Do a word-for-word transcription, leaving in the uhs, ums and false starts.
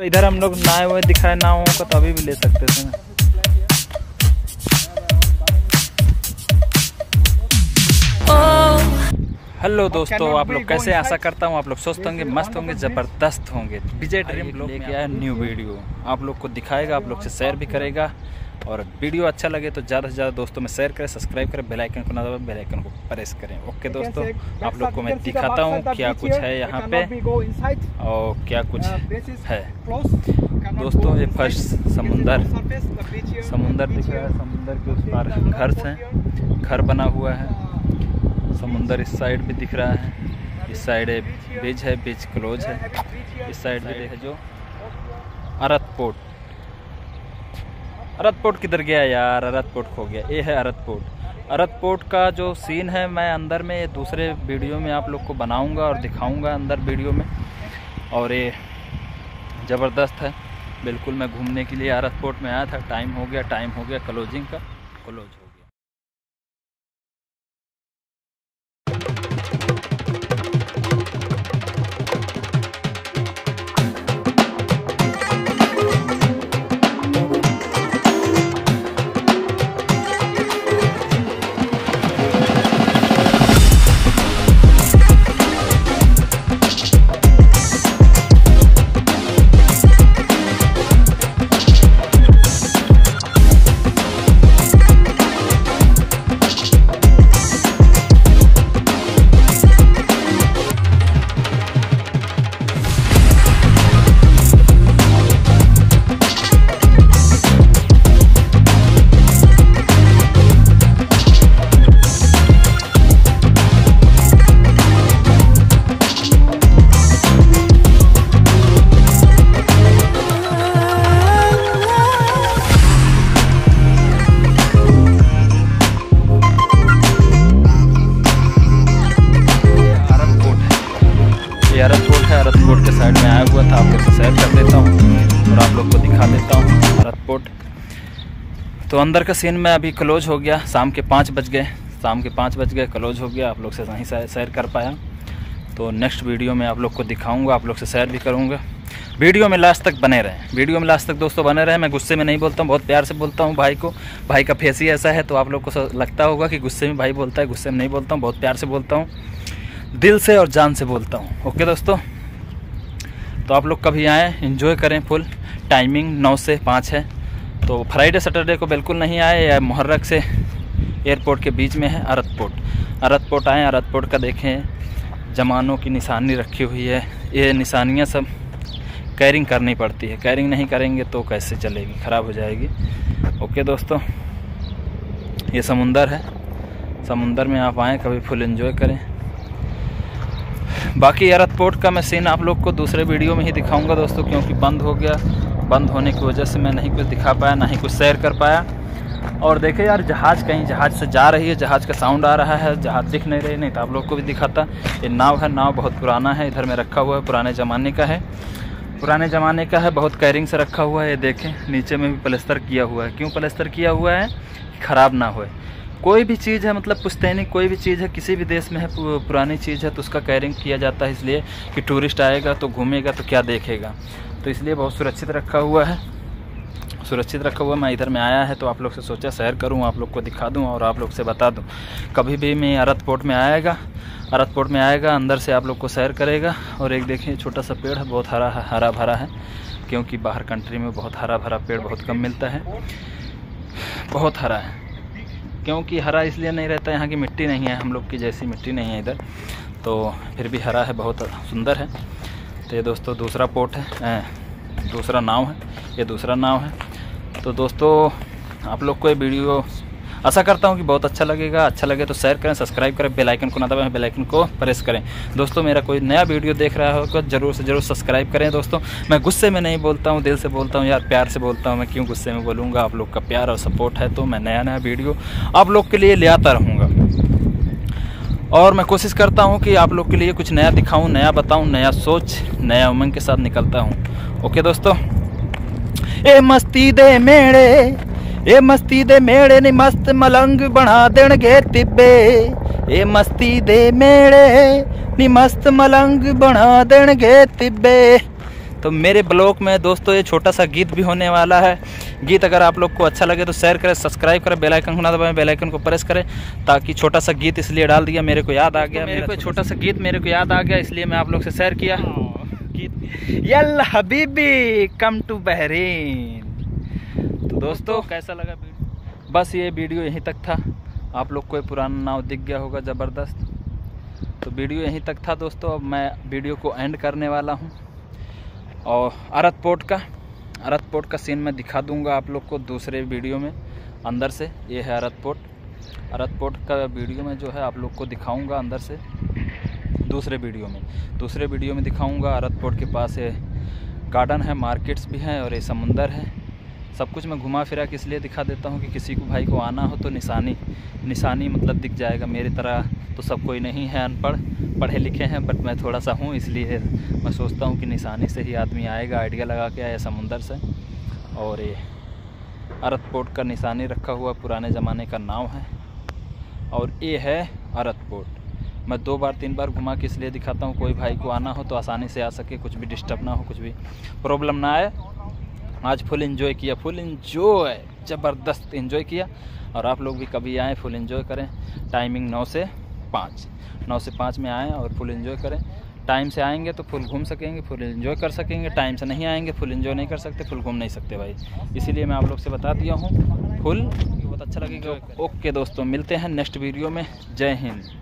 तो इधर हम लोग नहाए हुए दिखाए नावों को, तो अभी भी ले सकते थे ना। हेलो दोस्तों, आप लोग कैसे? आशा करता हूँ आप लोग स्वस्थ होंगे, मस्त होंगे, ज़बरदस्त होंगे। विजय ड्रीम ब्लॉग लेके आया न्यू वीडियो, आप लोग को दिखाएगा, आप लोग से शेयर भी करेगा। और वीडियो अच्छा लगे तो ज़्यादा से ज़्यादा दोस्तों में शेयर करें, सब्सक्राइब करें, बेल आइकन को ना दबाएं, बेल आइकन को प्रेस करें। ओके दोस्तों, आप लोग को मैं दिखाता हूँ क्या कुछ है यहाँ पे और क्या कुछ है। दोस्तों ये फर्स्ट समुंदर समुंदर दिख रहा है, समुंदर के उस पार घर हैं, घर बना हुआ है। समुंदर इस साइड भी दिख रहा है, इस साइड बीच है, बीच क्लोज है। इस साइड भी है जो अरत पोर्ट। अरत पोर्ट किधर गया यार? अरत पोर्ट खो गया। ये है अरत पोर्ट। अरत पोर्ट का जो सीन है मैं अंदर में दूसरे वीडियो में आप लोग को बनाऊंगा और दिखाऊंगा अंदर वीडियो में। और ये ज़बरदस्त है बिल्कुल। मैं घूमने के लिए अरत पोर्ट में आया था, टाइम हो गया, टाइम हो गया क्लोजिंग का, क्लोज हो गया। अरत पोर्ट है, अरत पोर्ट के साइड में आया हुआ था, आप लोग से शेयर कर देता हूँ और आप लोग को दिखा देता हूँ अरत पोर्ट। तो अंदर का सीन में अभी क्लोज हो गया, शाम के पाँच बज गए, शाम के पाँच बज गए क्लोज हो गया, आप लोग से नहीं शेयर कर पाया। तो नेक्स्ट वीडियो में आप लोग को दिखाऊँगा, आप लोग से शेयर भी करूँगा। वीडियो में लास्ट तक बने रहें, वीडियो में लास्ट तक दोस्तों बने रहें। मैं गुस्से में नहीं बोलता हूँ, बहुत प्यार से बोलता हूँ भाई को। भाई का फेस ही ऐसा है तो आप लोग को लगता होगा कि गुस्से में भाई बोलता है, गुस्से में नहीं बोलता हूँ, बहुत प्यार से बोलता हूँ, दिल से और जान से बोलता हूँ। ओके दोस्तों, तो आप लोग कभी आएँ, एंजॉय करें फुल। टाइमिंग नौ से पाँच है, तो फ्राइडे सैटरडे को बिल्कुल नहीं आए। या मुहर्रक से एयरपोर्ट के बीच में है अरत पोर्ट। अरत पोर्ट आएँ, अरत पोर्ट का देखें, जमानों की निशानी रखी हुई है। ये निशानियाँ सब कैरिंग करनी पड़ती है, कैरिंग नहीं करेंगे तो कैसे चलेगी, ख़राब हो जाएगी। ओके दोस्तों, ये समुंदर है, समुंदर में आप आएँ कभी, फुल एंजॉय करें। बाकी अरत पोर्ट का मैं सीन आप लोग को दूसरे वीडियो में ही दिखाऊंगा दोस्तों, क्योंकि बंद हो गया। बंद होने की वजह से मैं नहीं कुछ दिखा पाया, ना ही कुछ शेयर कर पाया। और देखे यार, जहाज़ कहीं जहाज़ से जा रही है, जहाज़ का साउंड आ रहा है, जहाज़ दिख नहीं रही, नहीं तो आप लोग को भी दिखाता। ये नाव है, नाव बहुत पुराना है, इधर में रखा हुआ है, पुराने ज़माने का है, पुराने ज़माने का है, बहुत कैरिंग से रखा हुआ है। ये देखें नीचे में भी प्लास्टर किया हुआ है। क्यों प्लास्टर किया हुआ है? ख़राब ना होए। कोई भी चीज़ है, मतलब पुश्तैनी कोई भी चीज़ है, किसी भी देश में है, पुरानी चीज़ है तो उसका कैरिंग किया जाता है, इसलिए कि टूरिस्ट आएगा तो घूमेगा तो क्या देखेगा, तो इसलिए बहुत सुरक्षित रखा हुआ है, सुरक्षित रखा हुआ। मैं इधर में आया है तो आप लोग से सोचा शेयर करूं, आप लोग को दिखा दूं और आप लोग से बता दूं। कभी भी मैं अरत पोर्ट में आएगा, अरत पोर्ट में आएगा, अंदर से आप लोग को शेयर करेगा। और एक देखिए छोटा सा पेड़ है, बहुत हरा हरा भरा है, क्योंकि बाहर कंट्री में बहुत हरा भरा पेड़ बहुत कम मिलता है, बहुत हरा है। क्योंकि हरा इसलिए नहीं रहता, यहाँ की मिट्टी नहीं है, हम लोग की जैसी मिट्टी नहीं है इधर, तो फिर भी हरा है, बहुत सुंदर है। तो ये दोस्तों दूसरा पोर्ट है, दूसरा नाव है, ये दूसरा नाव है। तो दोस्तों आप लोग को ये वीडियो आशा करता हूँ कि बहुत अच्छा लगेगा। अच्छा लगे तो शेयर करें, सब्सक्राइब करें, बेल आइकन को ना दबाएं, बेल आइकन को प्रेस करें। दोस्तों मेरा कोई नया वीडियो देख रहा हो तो ज़रूर से ज़रूर सब्सक्राइब करें। दोस्तों मैं गुस्से में नहीं बोलता हूँ, दिल से बोलता हूँ यार, प्यार से बोलता हूँ। मैं क्यों गुस्से में बोलूँगा? आप लोग का प्यार और सपोर्ट है तो मैं नया नया वीडियो आप लोग के लिए ले आता रहूँगा। और मैं कोशिश करता हूँ कि आप लोग के लिए कुछ नया दिखाऊँ, नया बताऊँ, नया सोच, नया उमंग के साथ निकलता हूँ। ओके दोस्तों, ए मस्ती दे मेड़े, ए मस्ती दे मेड़े नी मस्त मलंग बना देणगे तिब्बे, ए मस्ती दे मेड़े नी मस्त मलंग बना देणगे तिब्बे। तो मेरे ब्लॉग में दोस्तों ये छोटा सा गीत भी होने वाला है। गीत अगर आप लोग को अच्छा लगे तो शेयर करें, सब्सक्राइब करें, बेल आइकन को ना दबाएं, बेल आइकन को प्रेस करें, ताकि छोटा सा गीत इसलिए डाल दिया, मेरे को याद आ गया, मेरे को छोटा सा गीत मेरे को याद आ गया, इसलिए मैं आप लोग से शेयर किया गीत। यल्ला हबीबी कम टू बहरीन। तो दोस्तों कैसा लगा वीडियो? बस ये वीडियो यहीं तक था। आप लोग को ये पुराना नाव दिख गया होगा ज़बरदस्त। तो वीडियो यहीं तक था दोस्तों। अब मैं वीडियो को एंड करने वाला हूँ और अरत पोर्ट का अरत पोर्ट का सीन मैं दिखा दूंगा आप लोग को दूसरे वीडियो में अंदर से। ये है अरत पोर्ट। अरत पोर्ट का वीडियो में जो है आप लोग को दिखाऊंगा अंदर से दूसरे वीडियो में दूसरे वीडियो में दिखाऊंगा। अरत पोर्ट के पास ये गार्डन है, मार्केट्स भी हैं और ये समुंदर है। सब कुछ मैं घुमा फिरा के इसलिए दिखा देता हूँ कि किसी को भाई को आना हो तो निशानी निशानी मतलब दिख जाएगा। मेरी तरह तो सब कोई नहीं है अनपढ़, पढ़े लिखे हैं, बट मैं थोड़ा सा हूँ, इसलिए मैं सोचता हूँ कि निशानी से ही आदमी आएगा, आइडिया लगा के आया समुंदर से। और ये अरत पोर्ट का निशानी रखा हुआ पुराने ज़माने का नाव है और ये है अरत पोर्ट। मैं दो बार तीन बार घुमा के इसलिए दिखाता हूँ, कोई भाई को आना हो तो आसानी से आ सके, कुछ भी डिस्टर्ब ना हो, कुछ भी प्रॉब्लम ना आए। आज फुल एंजॉय किया, फुल एंजॉय ज़बरदस्त एंजॉय किया। और आप लोग भी कभी आएँ, फुल एंजॉय करें। टाइमिंग नौ से पाँच नौ से पाँच में आएँ और फुल एंजॉय करें। टाइम से आएंगे तो फुल घूम सकेंगे, फुल एंजॉय कर सकेंगे। टाइम से नहीं आएंगे, फुल एंजॉय नहीं कर सकते, फुल घूम नहीं सकते भाई। इसीलिए मैं आप लोग से बता दिया हूँ फुल, बहुत अच्छा लगेगा। ओके दोस्तों, मिलते हैं नेक्स्ट वीडियो में। जय हिंद।